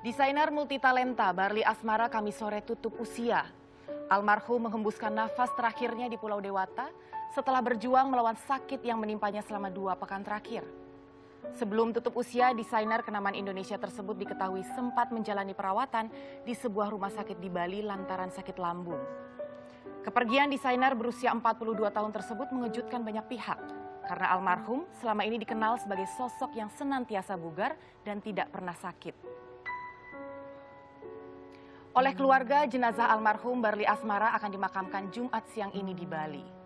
Desainer multitalenta Barli Asmara Kamis sore tutup usia. Almarhum menghembuskan nafas terakhirnya di Pulau Dewata setelah berjuang melawan sakit yang menimpanya selama 2 pekan terakhir. Sebelum tutup usia, desainer kenamaan Indonesia tersebut diketahui sempat menjalani perawatan di sebuah rumah sakit di Bali lantaran sakit lambung. Kepergian desainer berusia 42 tahun tersebut mengejutkan banyak pihak karena almarhum selama ini dikenal sebagai sosok yang senantiasa bugar dan tidak pernah sakit. Oleh keluarga, jenazah almarhum Barli Asmara akan dimakamkan Jumat siang ini di Bali.